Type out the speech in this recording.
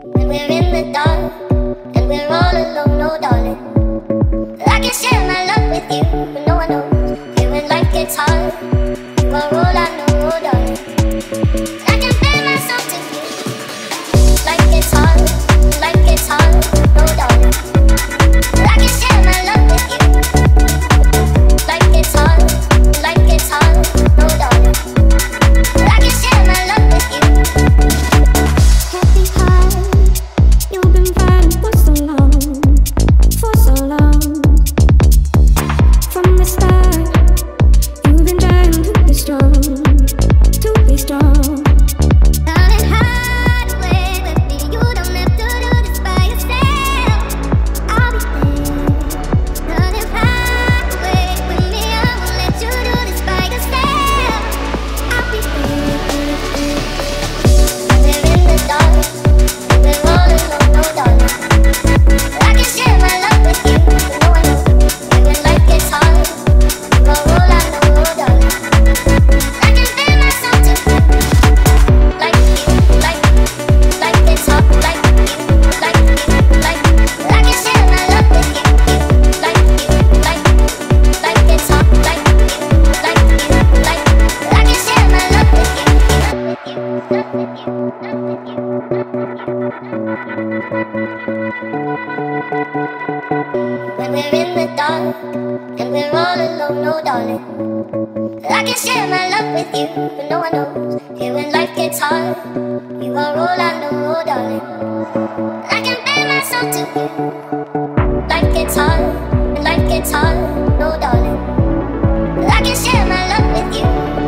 when we're in the dark and we're all alone, oh darling. I can share my love with you, but no one knows. Here when life gets hard, you are all I know, oh darling. I can bear myself to you. Life gets hard, oh darling. I can share my love with you. Life gets hard, oh darling. I can share my love with you. Happy heart, you've been fighting for so long, From the start, you've been trying to be strong, Darling, hide away with me. You don't have to do this by yourself. I'll be there. Darling, hide away with me. I won't let you do this by yourself. I'll be there. We're in the dark, we're all alone, oh darling. I can share my love with you, but no one knows. Here when life gets hard, you are all I know, oh darling. I can bear myself to you. Like you, like gets hard, like you. I can share my love with you. Like you, like gets hard, like you. I can share my love with you. When we're in the dark and we're all alone, oh darling. I can share my love with you, but no one knows. Here when life gets hard, you are all I know, oh darling. I can bear myself to you. Life gets hard, oh darling. I can share my love with you.